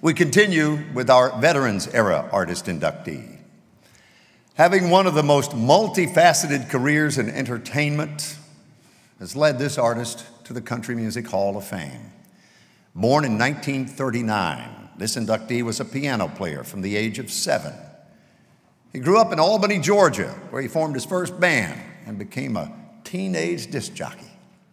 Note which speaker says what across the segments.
Speaker 1: We continue with our Veterans Era Artist inductee. Having one of the most multifaceted careers in entertainment has led this artist to the Country Music Hall of Fame. Born in 1939, this inductee was a piano player from the age of 7. He grew up in Albany, Georgia, where he formed his first band and became a teenage disc jockey.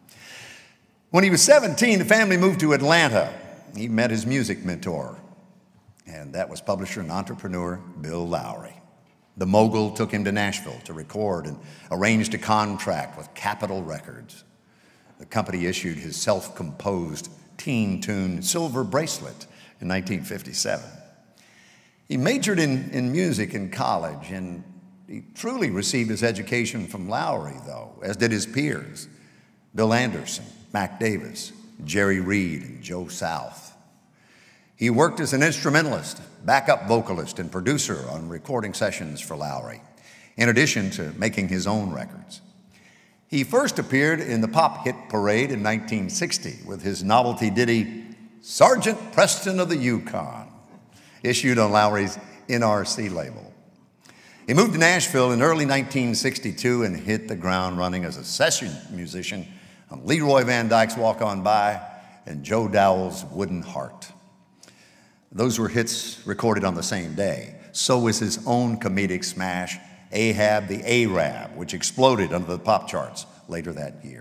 Speaker 1: When he was 17, the family moved to Atlanta. He met his music mentor, and that was publisher and entrepreneur Bill Lowry. The mogul took him to Nashville to record and arranged a contract with Capitol Records. The company issued his self-composed teen tune Silver Bracelet in 1957. He majored in music in college, and he truly received his education from Lowry, though, as did his peers, Bill Anderson, Mac Davis, Jerry Reed, and Joe South. He worked as an instrumentalist, backup vocalist, and producer on recording sessions for Lowry, in addition to making his own records. He first appeared in the Pop Hit Parade in 1960 with his novelty ditty, Sergeant Preston of the Yukon, issued on Lowry's NRC label. He moved to Nashville in early 1962 and hit the ground running as a session musician on Leroy Van Dyke's Walk On By and Joe Dowell's Wooden Heart. Those were hits recorded on the same day. So was his own comedic smash, Ahab the Arab, which exploded under the pop charts later that year.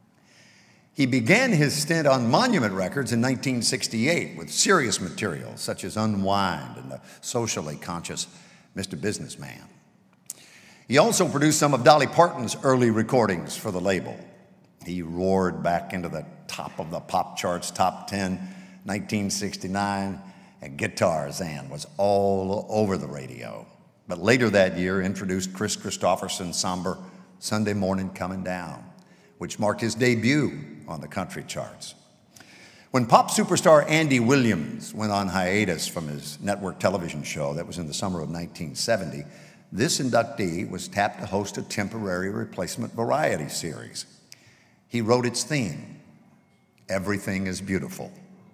Speaker 1: He began his stint on Monument Records in 1968 with serious material such as Unwind and the socially conscious Mr. Businessman. He also produced some of Dolly Parton's early recordings for the label. He roared back into the top of the pop charts, top 10, 1969, and Guitarzan was all over the radio. But later that year introduced Chris Christopherson's somber Sunday Morning Coming Down, which marked his debut on the country charts. When pop superstar Andy Williams went on hiatus from his network television show, that was in the summer of 1970, this inductee was tapped to host a temporary replacement variety series. He wrote its theme, Everything is Beautiful.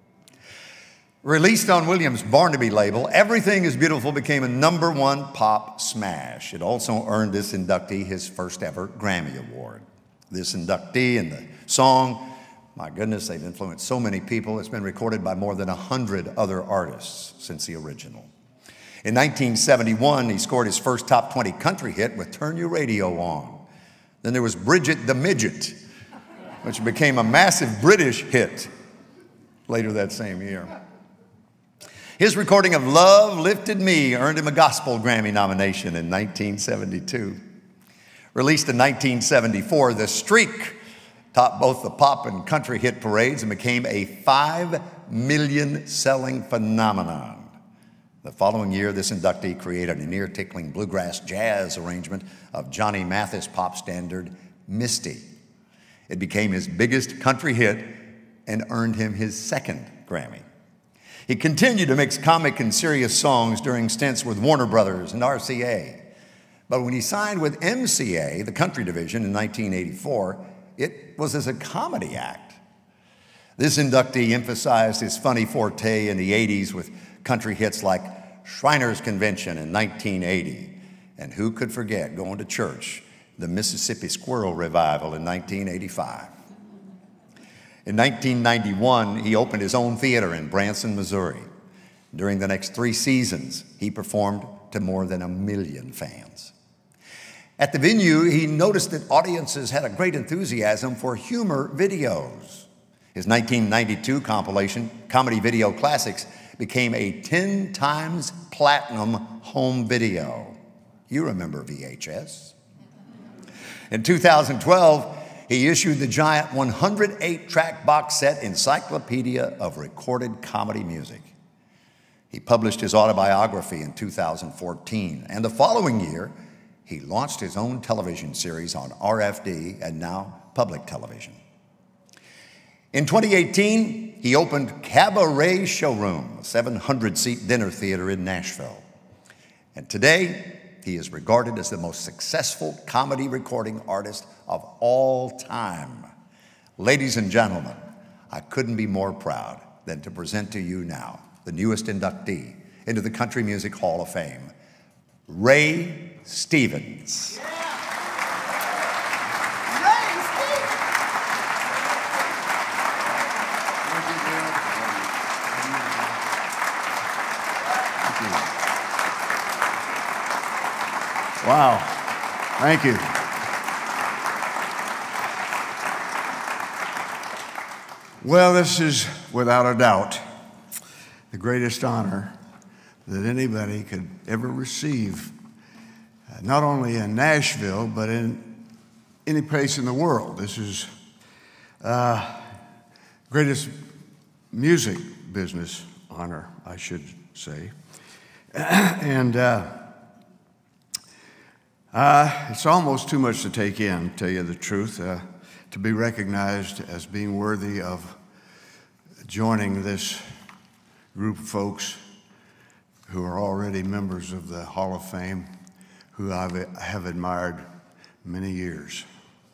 Speaker 1: Released on Williams' Barnaby label, Everything is Beautiful became a #1 pop smash. It also earned this inductee his first ever Grammy Award. This inductee and the song, my goodness, they've influenced so many people. It's been recorded by more than 100 other artists since the original. In 1971, he scored his first top 20 country hit with Turn Your Radio On. Then there was Bridget the Midget, which became a massive British hit later that same year. His recording of Love Lifted Me earned him a Gospel Grammy nomination in 1972. Released in 1974, The Streak topped both the pop and country hit parades and became a 5 million selling phenomenon. The following year, this inductee created an ear-tickling bluegrass jazz arrangement of Johnny Mathis' pop standard, Misty. It became his biggest country hit and earned him his second Grammy. He continued to mix comic and serious songs during stints with Warner Brothers and RCA. But when he signed with MCA, the country division, in 1984, it was as a comedy act. This inductee emphasized his funny forte in the 80s with country hits like Shriners Convention in 1980. And who could forget going to church, the Mississippi Squirrel Revival in 1985. In 1991, he opened his own theater in Branson, Missouri. During the next 3 seasons, he performed to more than 1 million fans. At the venue, he noticed that audiences had a great enthusiasm for humor videos. His 1992 compilation, Comedy Video Classics, became a 10 times platinum home video. You remember VHS. In 2012, he issued the giant 108-track box set Encyclopedia of Recorded Comedy Music. He published his autobiography in 2014, and the following year, he launched his own television series on RFD and now public television. In 2018, he opened Cabaret Showroom, a 700-seat dinner theater in Nashville. And today, he is regarded as the most successful comedy recording artist of all time. Ladies and gentlemen, I couldn't be more proud than to present to you now the newest inductee into the Country Music Hall of Fame, Ray Stevens.
Speaker 2: Wow, thank you. Well, this is without a doubt the greatest honor that anybody could ever receive, not only in Nashville, but in any place in the world. This is greatest music business honor, I should say. And it's almost too much to take in, to tell you the truth, to be recognized as being worthy of joining this group of folks who are already members of the Hall of Fame, who I have admired many years.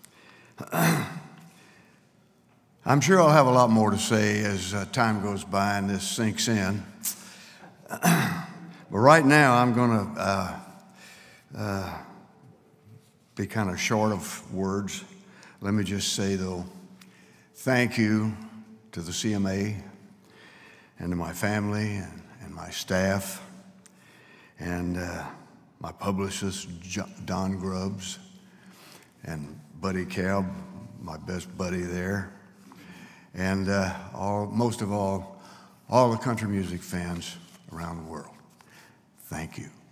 Speaker 2: I'm sure I'll have a lot more to say as time goes by and this sinks in. But right now, I'm going to be kind of short of words. Let me just say, though, thank you to the CMA and to my family and my staff and my publicist, Don Grubbs, and Buddy Cab, my best buddy there, and most of all the country music fans around the world. Thank you.